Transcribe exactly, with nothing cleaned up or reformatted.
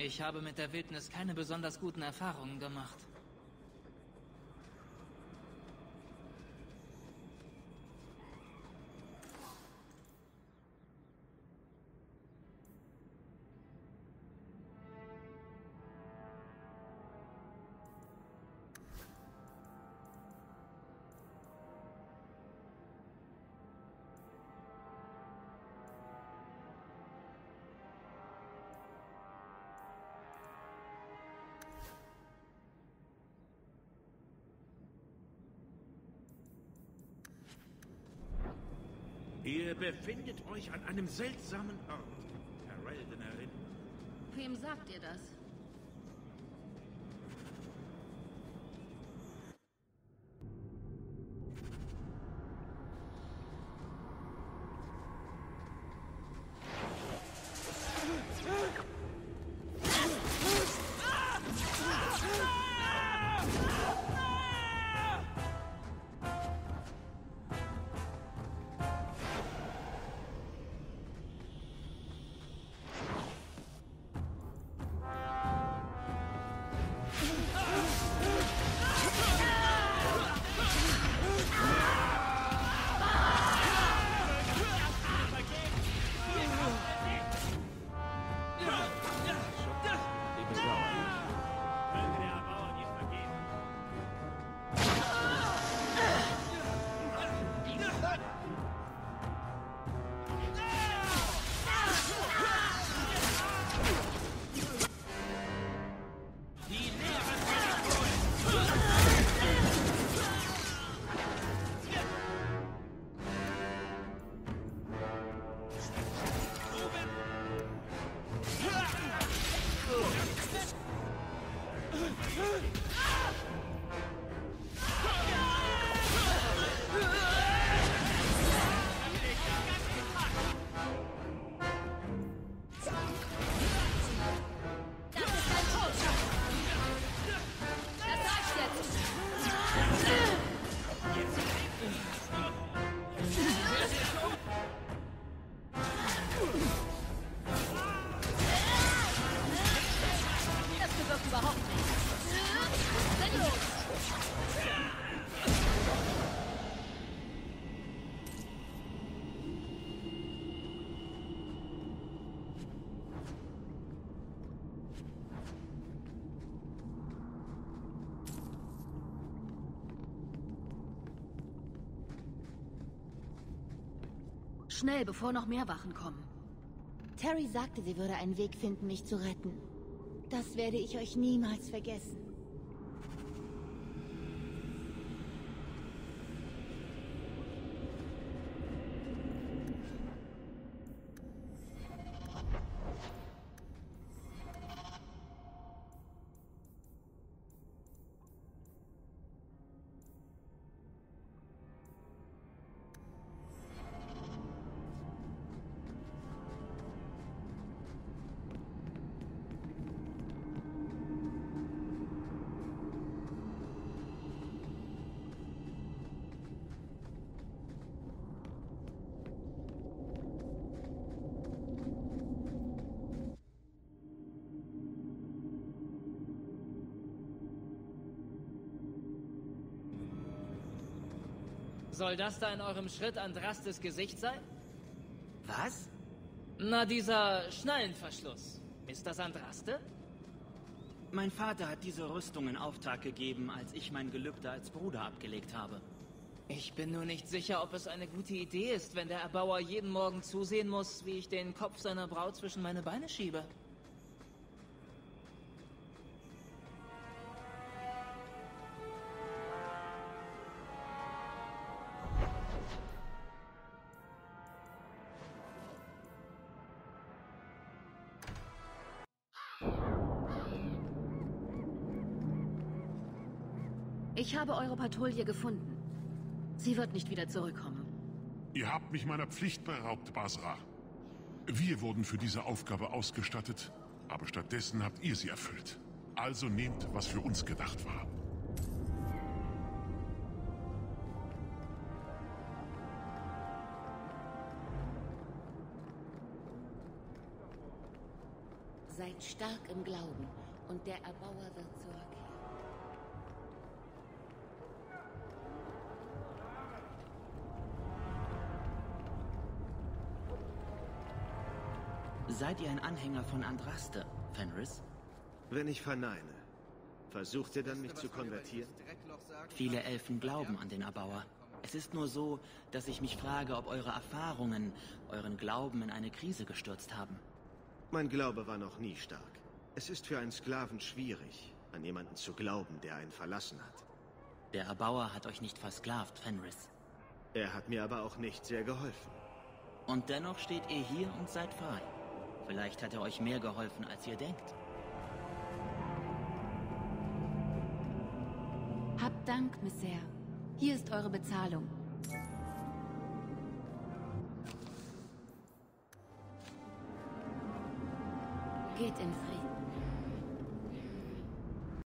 Ich habe mit der Wildnis keine besonders guten Erfahrungen gemacht. Ihr befindet euch an einem seltsamen Ort, Heraldnerin. Wem sagt ihr das? Schnell, bevor noch mehr Wachen kommen. Terry sagte, sie würde einen Weg finden, mich zu retten. Das werde ich euch niemals vergessen. Soll das da in eurem Schritt Andrastes Gesicht sein? Was? Na, dieser Schnallenverschluss. Ist das Andraste? Mein Vater hat diese Rüstung in Auftrag gegeben, als ich mein Gelübde als Bruder abgelegt habe. Ich bin nur nicht sicher, ob es eine gute Idee ist, wenn der Erbauer jeden Morgen zusehen muss, wie ich den Kopf seiner Braut zwischen meine Beine schiebe. Ich habe eure Patrouille gefunden. Sie wird nicht wieder zurückkommen. Ihr habt mich meiner Pflicht beraubt, Basra. Wir wurden für diese Aufgabe ausgestattet, aber stattdessen habt ihr sie erfüllt. Also nehmt, was für uns gedacht war. Seid stark im Glauben und der Erbauer wird zurückkehren. Seid ihr ein Anhänger von Andraste, Fenris? Wenn ich verneine, versucht ihr dann, mich zu konvertieren? Viele Elfen glauben an den Erbauer. Es ist nur so, dass ich mich frage, ob eure Erfahrungen euren Glauben in eine Krise gestürzt haben. Mein Glaube war noch nie stark. Es ist für einen Sklaven schwierig, an jemanden zu glauben, der einen verlassen hat. Der Erbauer hat euch nicht versklavt, Fenris. Er hat mir aber auch nicht sehr geholfen. Und dennoch steht ihr hier und seid frei. Vielleicht hat er euch mehr geholfen, als ihr denkt. Habt Dank, Misser. Hier ist eure Bezahlung. Geht in Frieden.